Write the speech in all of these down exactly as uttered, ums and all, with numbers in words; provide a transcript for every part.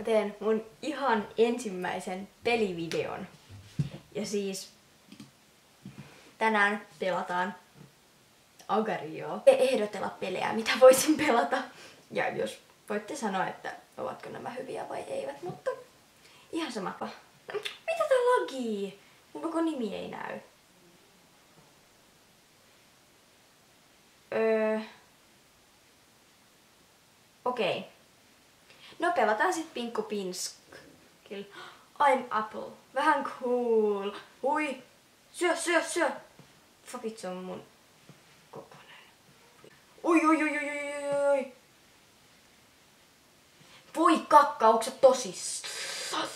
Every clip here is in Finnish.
teen mun ihan ensimmäisen pelivideon. Ja siis tänään pelataan Agar.io. Ehdotella pelejä, mitä voisin pelata. Ja jos voitte sanoa, että ovatko nämä hyviä vai eivät, mutta ihan sama. Mitä tää lagii? Mun koko nimi ei näy. Öö... Okei. Okay. No pelataan sit Pinkku Pinsk. I'm Apple. Vähän cool. Hui. Syö, syö, syö. Fuck it, se on mun kokonen. Oi, oi, oi, oi, oi, oi. Voi kakka, onks sä tosissaan?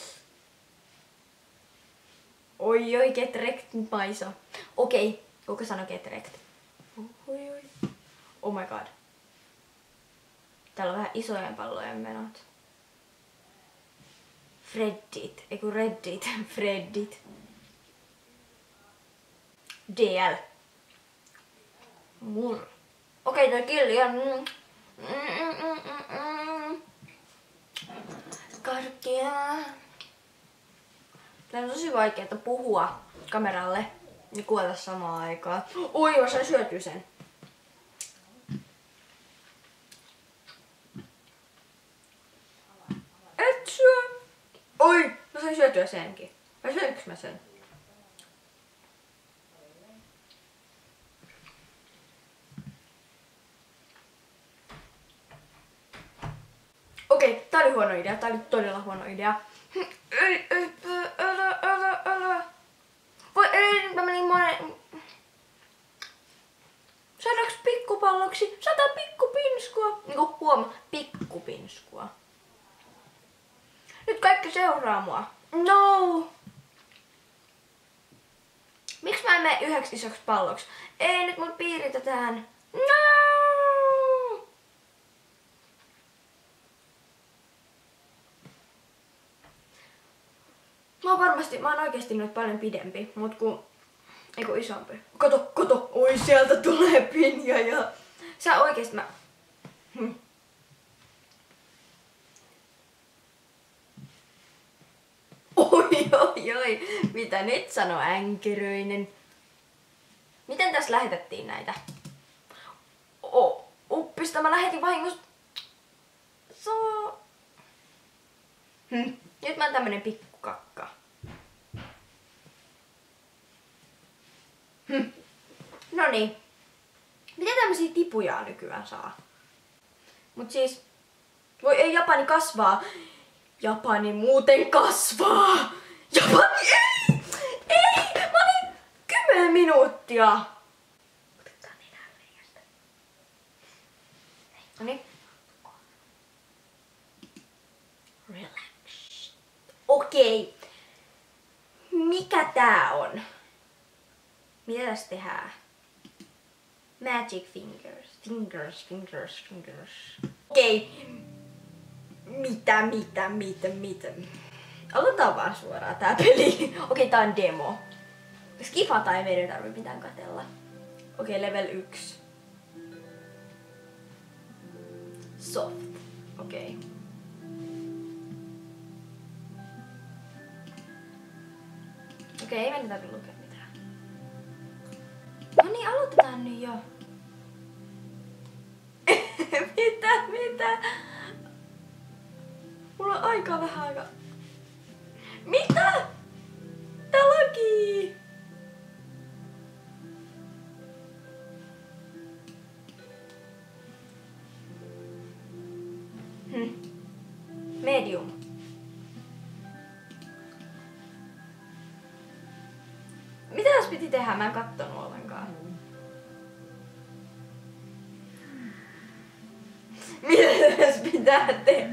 Oi, oi, get wrecked, Maiso. Okei, okay. Kuka sanoi get wrecked? Oi, oi. Oh my god. Täällä on vähän isojen pallojen menot. Freddit, eiku Reddit, Freddit. D L. Mur. Okei, okay, toi killi on... Mm, mm, mm, mm, mm. Karkea. Tää on tosi vaikeaa puhua kameralle ja kuolla samaan aikaan. Oi, mä sain syötyä sen. Et syö. Oi, mä sain syötyä senkin. Vai syönkö mä sen? Okei, okay, tää oli huono idea. Tää oli todella huono idea. Ei, ei, älä, älä, älä. Voi ei, mä menin monen... Saadaanko pikkupalloksi? Saadaan pikkupinskua. Niinku huoma, pikkupinskua. Nyt kaikki seuraa mua. No! Miksi mä en mene yhdeksi isoksi palloksi? Ei, nyt mun piiritetään. No! Mä oon varmasti, mä oon oikeesti nyt paljon pidempi, mut kun... Eiku isompi. Kato, kato! Oi, sieltä tulee Pinja ja... Sä oikeesti mä... Hm. Oi, oi, oi. Mitä nyt sano änkäröinen? Miten tässä lähetettiin näitä? Oh, uppista mä lähetin vahingossa... So... Hm. Nyt mä oon tämmönen pikkukakka. Hm. Noniin. Miten tämmösiä tipuja nykyään saa? Mut siis... Voi ei, Japani kasvaa. Japani muuten kasvaa. Japani ei! Ei! Mä olin kymmenen minuuttia. Otetaan nenää reiästä. Noniin. Relax. Okei. Mikä tää on? Mitä tässä tehdään? Magic fingers. Fingers, fingers, fingers. Okei. Mitä, mitä, mitä, mitä? Aloitetaan vaan suoraan tää peli. Okei, tää on demo. Skipata ei meidän tarvitse mitään katella. Okei, level yksi. Soft. Okei. Okei, ei meidän tarvitse lukea mitään. No niin, aloitetaan nyt jo. Mitä, mitä? Mulla on aika vähän aikaa. Mitä? Tää lagii! Hm. Medium. Mitä tässä piti tehdä? Mä en kattonut ollenkaan. Mitä tässä pitää tehdä?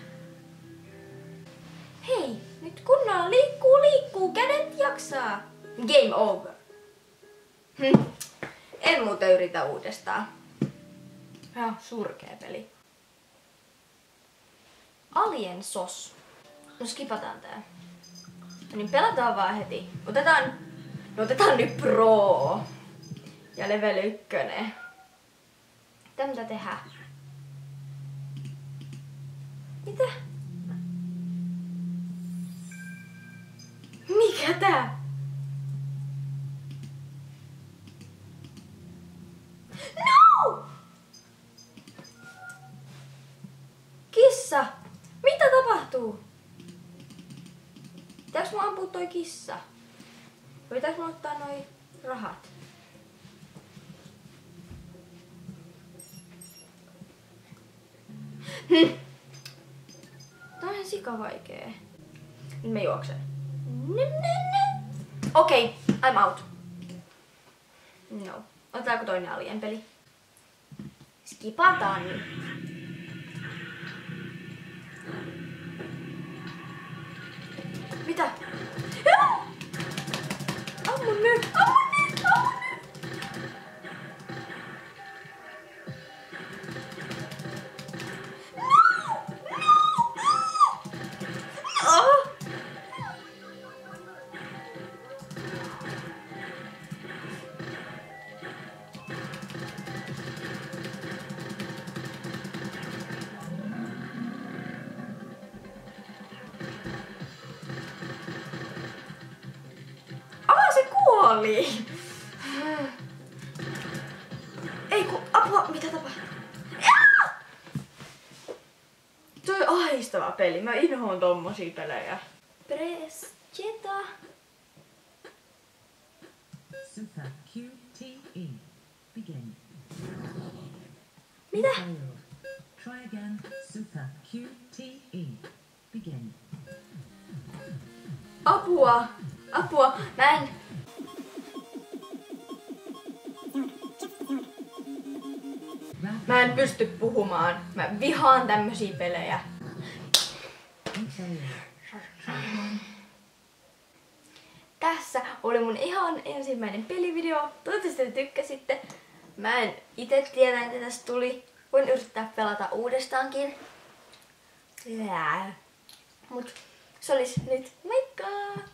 Hei, nyt kunnolla liikkuu, liikkuu, kädet jaksaa. Game over. Hm. En muuten yritä uudestaan. Ja surkea peli. Alien sos. No skipataan tää. No niin, pelataan vaan heti. Otetaan, no otetaan nyt pro. Ja level ykkönen. Mitä mitä tehdään? Mitä? Mikä tää? No! Kissa! Mitä tapahtuu? Pitääks mun ampua toi kissa? Vai pitääks mun ottaa noi rahat? Hm. Tää on ihan sika vaikee. Nyt mä juoksen. Okei, okay, I'm out. No. Otetaanko toinen alien peli? Skipataan nyt. Mitä? Ammu nyt! Ammu nyt! Ammu nyt! No! No! Oh! Kuoli! Ei ku, apua, mitä tapahtuu? Se on ahistava peli, mä inhoon tommosia pelejä. Press Jetta. Super Q T E. Begin. Mitä? Try again. Super Q T E. Begin. Apua! Apua! Mä en... Mä en pysty puhumaan. Mä vihaan tämmösiä pelejä. Tässä oli mun ihan ensimmäinen pelivideo. Toivottavasti te tykkäsitte. Mä en ite tiedä, että tästä tuli. Voin yrittää pelata uudestaankin. Mut se olisi nyt. Moikka!